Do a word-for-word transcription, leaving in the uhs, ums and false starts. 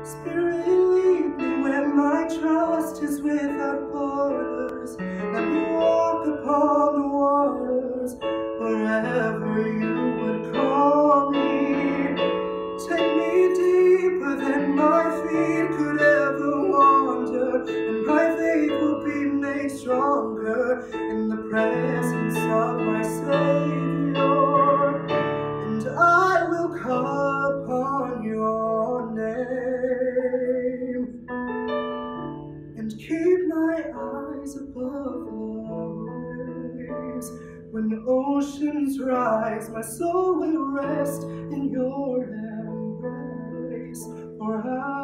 Spirit, lead me where my trust is without borders. Let me walk upon the waters wherever you would call me. Take me deeper than my feet could ever wander, and my faith will be made stronger in the presence of my Savior. And I will call upon your name and keep my eyes above the waves. When the oceans rise, my soul will rest in your embrace. For I